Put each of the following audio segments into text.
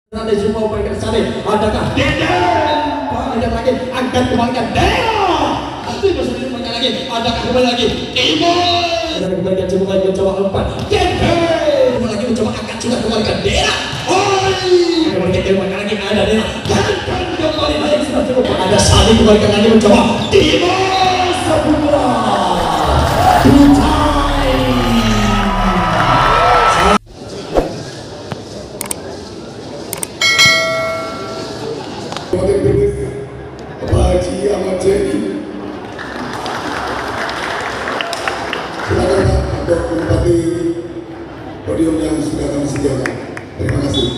Ada semua upaya kesana. Adakah Deden? Ada lagi angkat kembalikan Dea. Nanti bersedia mereka lagi. Adakah kembali lagi Timur? Ada kembalikan coba lagi mencoba umpan. Deden. Kembali lagi mencoba angkat sudah kembalikan Dea. Oi. Kembalikan Dea mereka lagi ada Dea. Dan kembali lagi sudah cukup. Ada Sadi kembalikan lagi mencoba Timur. Saputra. Silakan Pak untuk menempati podium yang sudah kami sediakan. Terima kasih.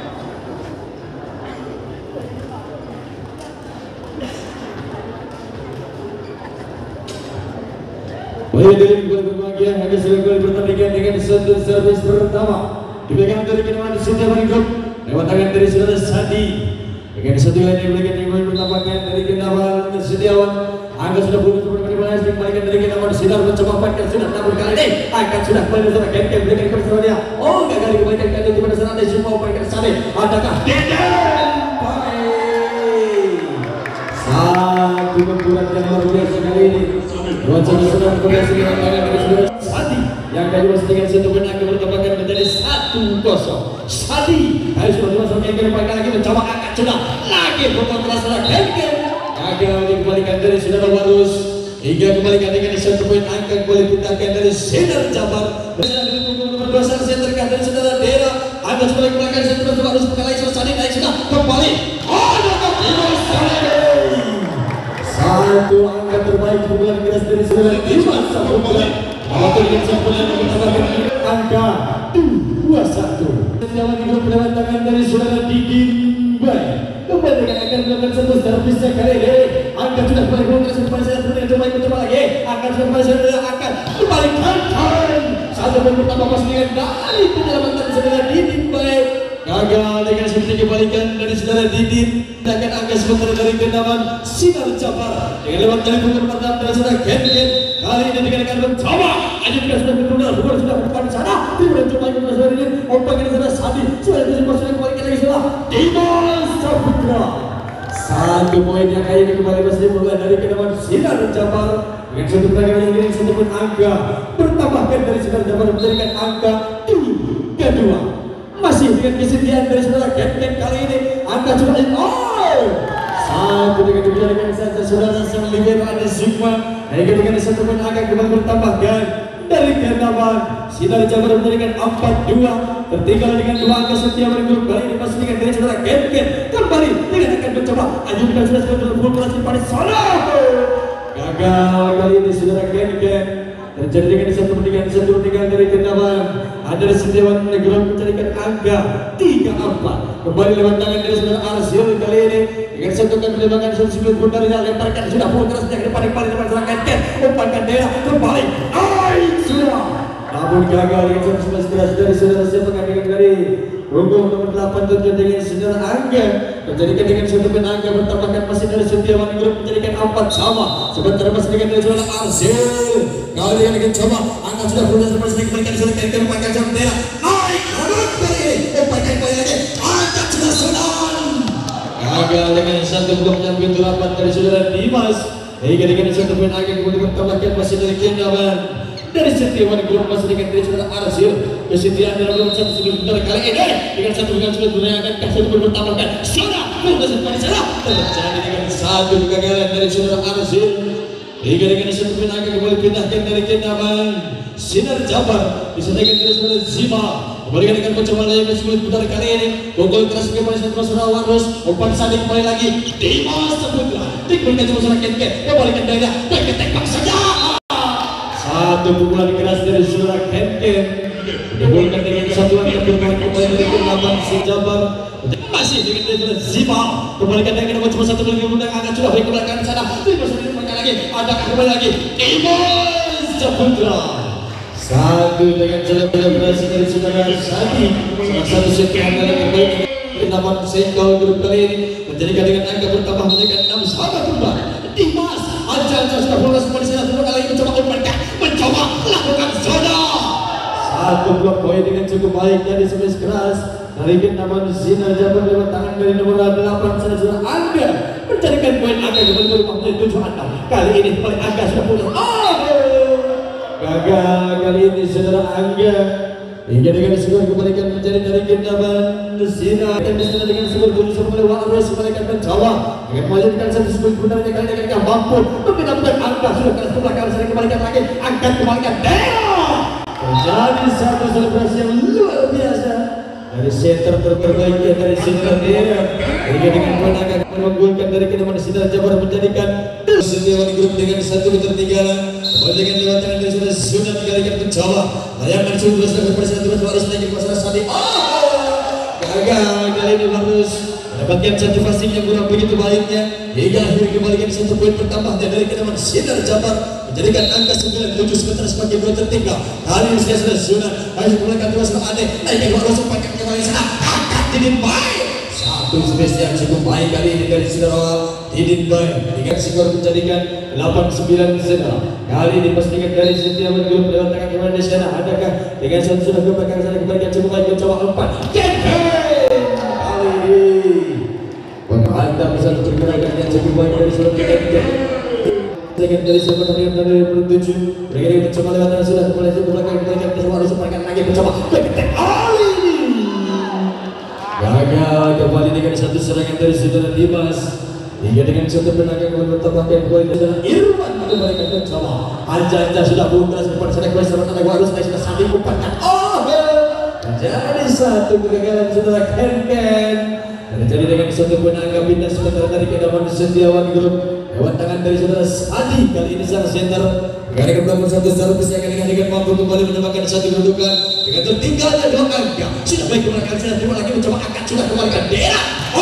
Baik, dari gol berbahagia hanya sudah gol pertandingan dengan satu servis pertama dipegang dari Kenaman Setiawan Group lewat tangan dari saudara Sadi. Dengan satu yang diberikan gol bertambahkan dari Kenaman Setiawan. Angga sudah bunuh seperti mana dikembalikan dari Kenaman Sinar mencoba pakai sudah namun kali ini akan sudah kembali bersama Ken berikan kepada dia. Oh, gagal dikembalikan kali ini pada sana semua upaya ke sana. Adakah Deden? Baik. Satu benturan yang luar biasa kali ini. Wajah sudah berhasil dengan tangan dari saudara Sadi yang kali masih dengan satu benang bertambahkan menjadi 1-0. Sadi harus bermasuk ke depan lagi mencoba angkat sudah lagi berpotong keras saudara Ken. Gagal dikembalikan dari saudara Warus hingga kembalikan dengan satu poin angka boleh dipindahkan dari Sinar Jabar. Nomor 2 saya terkait dari saudara Dera. Angka sudah kembalikan saudara Warus sekali lagi Sadi naik sudah kembali. Satu angka terbaik pukulan keras dari saudara Dimas Saputra. Waktu dengan sempurna menambahkan angka 2-1. Setiawan juga mendapat tangan dari saudara Didin Bay. Kembali dengan akan melakukan satu servisnya kali ini. Angka sudah kembali keluar kembali saya terus mencoba lagi. Angka sudah kembali saya akan kembali kantor. Satu poin pertama masih dengan dari penyelamatan saudara Didin Bay. Gagal dengan seperti kembalikan dari saudara Didin. Akan angka sementara dari Kenaman Sinar Jabar dengan lewat dari pukul pertama dari saudara Ken. Kali ini dengan akan mencoba. Aja kita sudah bertunda, bukan sudah berdepan di sana. Tidak mencoba yang saudara ini. Ompang ini saudara Sadi. Sudah kembalikan lagi saudara Dimas Saputra. Satu poin yang kali ini kembali masih dimulai dari Kenaman Sinar Jabar dengan satu pertandingan yang ini satu pun angka bertambahkan dari Sinar Jabar menjadikan angka 3-2. Masih dengan kesediaan dari saudara Ken kali ini angka sudah satu dengan dijadikan saja saudara sang libero ada Sigma hingga dengan satu pun angka kembali bertambahkan dari Kenaman Sinar Jabar menjadikan 4-2. Tertinggal dengan 2 angka Setiawan Group kali ini masih dengan dari saudara Ken kembali dengan akan mencoba ajukan sudah full berhasil pada sana. Gagal kali ini saudara Ken terjadi dengan satu pertandingan dari Kenaman. Ada Setiawan Group mencarikan angka 3-4. Kembali lewat tangan dari saudara Arsil kali ini dengan satu penembakan sebelum pun dari lemparkan sudah full kerasnya ke depan kembali dengan saudara Ken umpankan Dera kembali sudah namun gagal dengan 11 keras dari saudara siapa kandungan dari punggung nomor 8 tujuan dengan saudara Angga menjadikan dengan satu angka bertambahkan masih dari Setiawan Group menjadikan 4 sama. Sebentar masih dengan dari saudara Arsil kali ini dengan coba angka sudah berusaha seperti kembalikan saudara Ken umpankan saudara Dera naik rambut kali ini umpankan kembali lagi angkat sudah gagal dengan satu blok yang pintu 8 dari saudara Dimas hingga dengan satu poin angka kemudian bertambahkan masih dari Kenaman dari Setiawan Group masih dengan dari saudara Arsil. Kesetiaan dalam satu sebentar kali ini dengan satu dengan sebenarnya akan satu bertambahkan saudara berhasil pada sana terjadi dengan satu kegagalan dari saudara Arsil hingga dengan satu poin angka kembali pindahkan dari Kenaman Sinar Jabar disampaikan dari saudara Zima. Kembali dengan mencoba lagi ke putar kali ini pukul keras kembali satu saudara Warus umpan Sadi kembali lagi Dimas Saputra dikembalikan sama saudara Ken kembalikan Daya baik tembak saja. Satu pukulan keras dari saudara Ken diberikan dengan satu angka bermain kembali dari Kenaman Jabar masih dengan saudara Zima kembalikan dengan mencoba satu lagi mengundang angkat sudah baik kembalikan sana Dimas Saputra lagi ada kembali lagi Dimas Saputra. Satu dengan cara berhasil dari saudara Sadi salah satu setiap yang terbaik Kenaman Sinar Group kali ini menjadikan dengan angka bertambah menjadikan 6 sama kembali Dimas aja sudah bola semua di sana dua kali mencoba melakukan zona satu blok poin dengan cukup baik dari 11 keras dari namun Sinar Jabar lewat tangan dari nomor 8 saudara Angga mencarikan poin. Angga kembali berupaya 7 angka. Kali ini kembali Angga sudah pulang. Gagal kali ini saudara Angga. Hingga dengan skor kembalikan mencari dari namun Sinar dan disana dengan skor 7 oleh Warus kembalikan mencoba dengan melanjutkan satu skor benarnya kali ini Angga mampu meminamkan Angga sudah keras ke belakang sering kembalikan lagi angkat kembalikan terjadi satu selebrasi yang luar biasa dari center terbaik dari Sinar Dera. Hingga dengan poin akan mengunggulkan dari Kedaman Sinar Jabar menjadikan Setiawan grup dengan 1 ketertinggalan. Kembali dengan lewat tangan dari sudah dikalikan mencoba layangan sudah kepada satu harus naik ke masalah Sadi. Gagal kali ini harus mendapatkan satu passing yang kurang begitu baiknya hingga akhirnya kembalikan 1 poin bertambah dari Kedaman Sinar Jabar menjadikan angka 97 sementara sebagai dua tertinggal. Kali ini sudah Sunat harus menggunakan dua sama aneh naikkan harus pakai kembali sana angkat Didin baik satu space yang cukup baik kali ini dari Sidarawa Didin baik dengan skor menjadikan 8-9 saudara. Kali ini pastikan dari Setiawan Grup lewat tangan kembali di sana adakah dengan satu sudah ke belakang sana kembalikan cukup baik mencoba 4 kali ini menghantam satu pergerakan yang cukup baik dari Setiawan dengan dari sebelah dari 27 mereka mencoba lewat dan sudah kembali ke belakang kembalikan ke semua harus lagi mencoba kali ini gagal kembali dengan satu serangan dari saudara Dimas hingga dengan satu tenaga kembali bertambahkan poin dari saudara Irwan kembalikan mencoba Anja sudah putas kepada sana kembali sama tenaga harus naik sudah sambil umpankan jadi satu kegagalan saudara Ken terjadi dengan satu poin angka pindah sementara dari Kedaman Setiawan Grup lewat tangan dari saudara Sadi. Kali ini sang center gara-gara belakang satu servis yang dengan mampu kembali menyamakan satu kedudukan dengan tertinggalnya 2 angka. Sudah baik kembalikan saya terima lagi mencoba angkat sudah kembalikan Dera.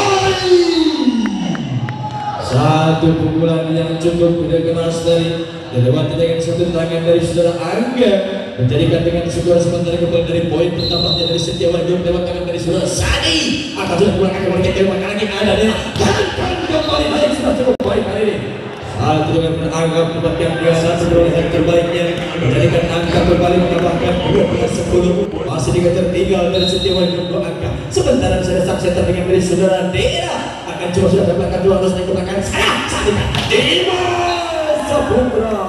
Satu pukulan yang cukup tidak keras dari lewat dengan satu tangan dari saudara Angga menjadikan dengan skor sementara kembali dari poin bertambahnya dari Setiawan Grup lewat tangan dari saudara Sadi. Angka sudah kembalikan kembalikan lagi ada Dera dan kembali naik sudah cukup baik hari ini. Satu dengan menanggap kembalikan dia satu dengan yang terbaiknya menjadikan angka kembali menambahkan 12-10 masih tertinggal dari Setiawan Grup 2 angka. Sementara saya saksi dengan dari saudara Dera akan coba sudah belakang 2 harus naik ke belakang saya Dimas Saputra.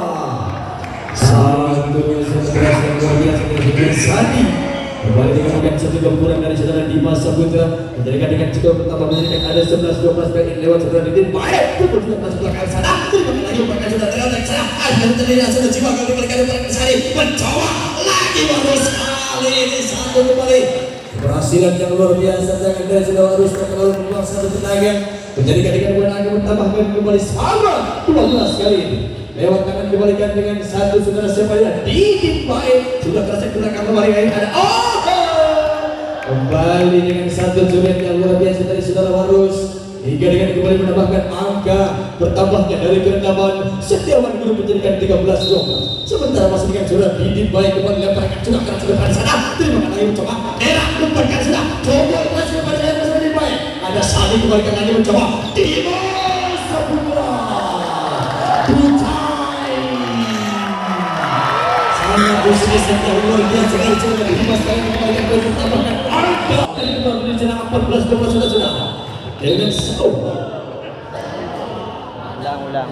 Satu sekeras yang luar biasa dari Sadi kembali dengan satu gempuran dari saudara Dimas Saputra menjadikan dengan skor pertama menjadikan ada 11-12 kali sudah saudara Didin baik pukul sudah masuk belakang sana terima lagi belakang sudah terlalu sana akhirnya terlihat sudah jiwa kali belakang Sadi mencoba lagi baru sekali ini satu kembali keberhasilan yang luar biasa jangan dari saudara harus terlalu membuang satu tenaga menjadikan dengan poin angka bertambahkan kembali sama 12 kali ini lewat tangan kembalikan dengan satu saudara siapa ya Didin baik sudah terasa gunakan kembali ada kembali dengan satu juret yang luar biasa dari saudara Warus hingga dengan kembali menambahkan angka bertambahnya dari Kedaman Setiawan Grup menjadikan 13-12 sementara masih dengan saudara Didin baik kembali lemparkan sudah keras ke depan sana terima kasih mencoba Dera lemparkan sudah coba masih kepada Didin baik ada Sadi kembalikan lagi mencoba Dimas Saputra sangat bisnis yang luar biasa dari saudara Dimas kali ini kembalikan poin bertambahkan angka dari kembali di 14-12 sudah dengan slow ulang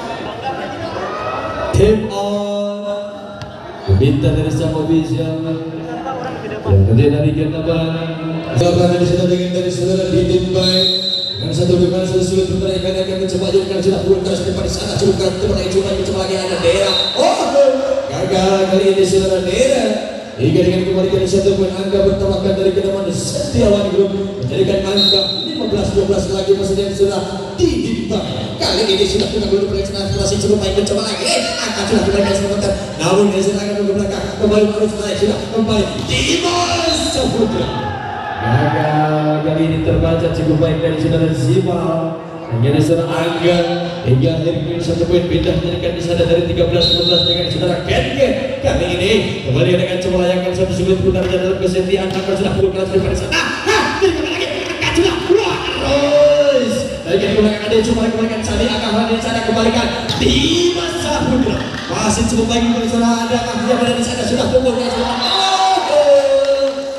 tim on bintang dari sang official yang kedua dari Kedaman jawabannya disitu dengan dari saudara Didin baik dengan satu dengan satu sulit mereka akan mencoba ajukan sudah turun terus depan di sana coba coba lagi ada Dera gagal kali ini saudara Dera hingga dengan kembalikan satu poin angka bertambahkan dari Kedaman Setiawan Grup menjadikan angka 15-12 lagi masih yang sudah didimbang kali ini sudah kita belum berkesempatan cukup baik mencoba lagi angka sudah kembalikan sebentar namun dari sana akan ke belakang kembali harus naik sudah kembali Dimas Saputra gagal kali ini terbaca cukup baik dari saudara Zima hingga saudara Angga hingga akhirnya satu poin pindah menjadikan di sana dari 13-12 dengan saudara Kenke kali ini kembali dengan coba layangkan satu sulit putar dalam kesetiaan angka sudah puluh kelas daripada sana terima lagi angka sudah terus lagi kembalikan ada cuma kembalikan Sadi akan hadir sana kembalikan Dimas Saputra masih cukup baik dari saudara ada akhirnya berada di sana sudah pukul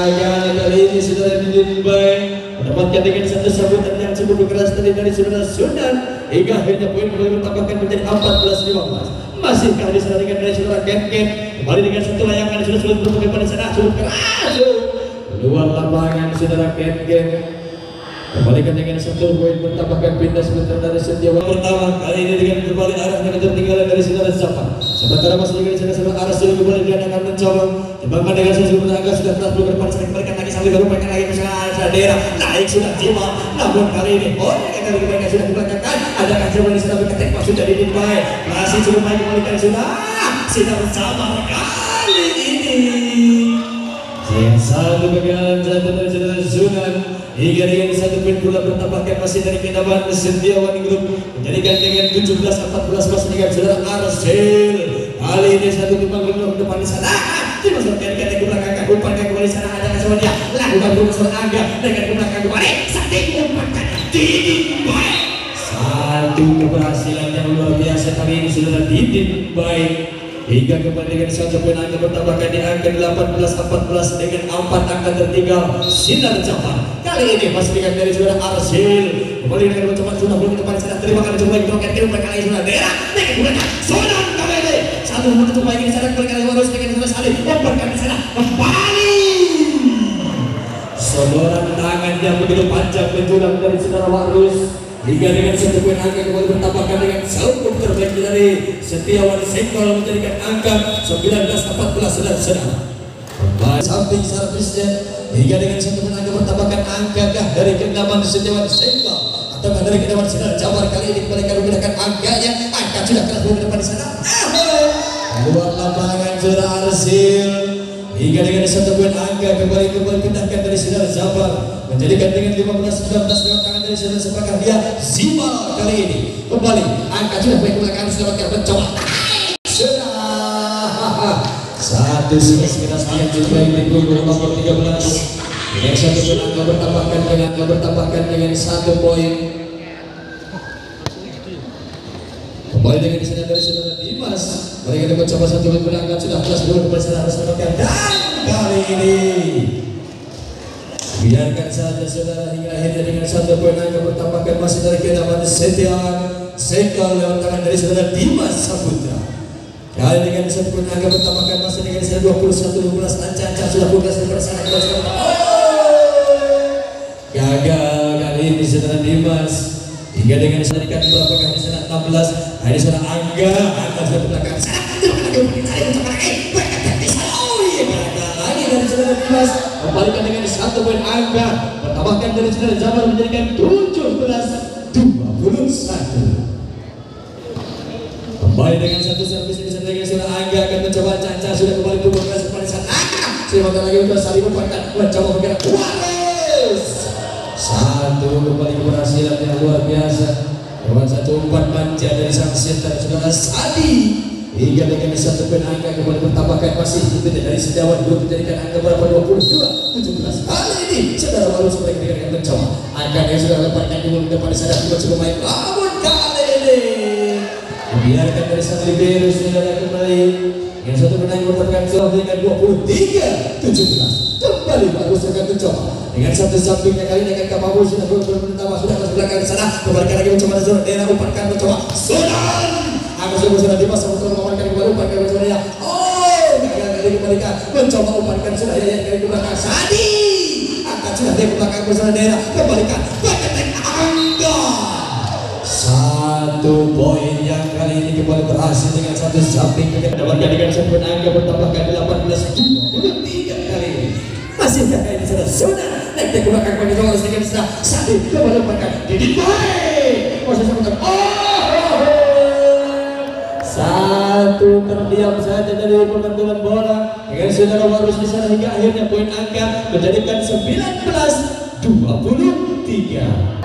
gagal kali ini saudara Didin Bay mendapatkan dengan satu sambutan yang cukup keras tadi dari saudara Sunan hingga akhirnya poin kembali bertambahkan menjadi 14-15. Masih kali saudara dari saudara Ken kembali dengan satu layangan sudah sulit bertemu pada sana cukup keras luar lapangan saudara Ken kembalikan dengan satu poin bertambahkan pindah sebentar dari Setiawan pertama kali ini dengan kembali arah dengan ketinggalan dari saudara Zafar. Sementara masih dengan saudara arah sudah kembali dan akan mencoba kembangkan dengan sesuatu agak sudah telah keluar pada saat kembalikan lagi sambil berupaya lagi ke sana daerah naik sudah tiba namun kali ini kali mereka sudah kembangkan ada ancaman di sana berketek sudah dimulai masih cukup baik kembalikan sudah bersama kali ini yang satu kegagalan satu dari saudara Sunan hingga dengan satu poin pula bertambahkan masih dari Kinabalu Setiawan Group menjadikan dengan 17-14 masih dengan saudara Arsil. Kali ini satu timbang ke depan di sana dimasukkan ke belakang umpan kembali sana ada sama dia lakukan berusaha agak dengan belakang kembali satu umpan Didin Bay satu keberhasilan yang luar biasa kali ini saudara Didin Bay hingga kembali dengan satu poin angka bertambahkan di angka 18-14 dengan 4 angka tertinggal Sinar Jafar. Kali ini masih dengan dari saudara Arsil kembali dengan mencoba sudah belum ke depan sana terima kasih coba kita roket kiri kali saudara daerah dengan gunakan Sunan kembali satu mencoba ini sana kembali kali harus dengan saudara Salih umpan di sana kembali seorang tangan yang begitu panjang menjulang dari saudara Warus hingga dengan satu poin angka kembali bertambahkan dengan cukup terbaik dari Setiawan Sengkol menjadikan angka 19-14 saudara-saudara. Samping servisnya hingga dengan satu poin angka bertambahkan angka dari kendaman Setiawan Sengkol atau dari kendaman saudara Jabar kali ini kembali menggunakan angkanya angka sudah keras di depan di sana. Luar lapangan saudara Arsil hingga dengan satu poin angka kembali pindahkan dari saudara Jabar menjadikan dengan 15-19 lewat tangan dari saudara sepakat dia Zima kali ini kembali angka sudah baik belakang sudah mencoba sudah satu sekitar yang cukup baik di gol nomor 13 dengan satu poin angka bertambahkan dengan satu poin kembali dengan disana dari saudara Dimas mereka mencoba satu poin berangkat sudah plus dulu kembali saudara sepakat dan kali ini biarkan saja saudara hingga akhirnya dengan satu poin angka bertambahkan masih dari Kinabalu Setiawan Sengkol lewat tangan dari saudara Dimas Saputra. Kali dengan satu poin angka bertambahkan masih dengan saudara 21-12 anca sudah puas daripada sana gagal kali ini saudara Dimas hingga dengan sedikit berapa kali sana 16 hari saudara Angga sudah belakang sana dari saudara Dimas kembalikan dengan satu poin angka bertambahkan dari saudara Jabar menjadikan 17-21 kembali dengan satu servis ini saudara saudara Angga akan mencoba Caca sudah kembali turun ke depan sana sebentar lagi untuk saling memperkuat mencoba bergerak Waris satu kembali keberhasilan yang luar biasa lewat satu umpan manja dari sang center saudara Sadi hingga dengan satu poin angka kembali bertambahkan masih itu dari Setiawan Group menjadikan angka berapa 22-17 kali ini saudara baru sebagai dengan mencoba angka yang sudah lemparkan di depan sana coba main namun kali ini biarkan dari satu libero saudara kembali yang satu menang bertambahkan dengan 23-17 kembali bagus akan mencoba dengan satu sampingnya kali ini akan Kapabu sudah bertambah sudah masuk belakang sana kembalikan lagi mencoba zona daerah umpankan mencoba Sunan aku sudah Dimas untuk mengamankan kembali umpan kembali saudara gagal kali kembalikan mencoba umpankan sudah yang kali ke belakang Sadi angkat sudah dari belakang bersama daerah kembalikan berketek Angga satu poin yang kali ini kembali berhasil dengan satu samping dapatkan dengan satu poin Angga bertambahkan 18-23 kali ini masih kakak ini sudah Sunan naik ke belakang bagi Jolos dengan sudah Sadi kembali umpankan Didin Bay proses umpan satu terdiam saja dari perbentukan bola dengan saudara Warus di sana hingga akhirnya poin angka menjadikan 19-23.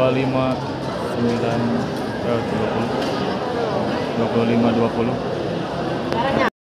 25-9 20 25-20.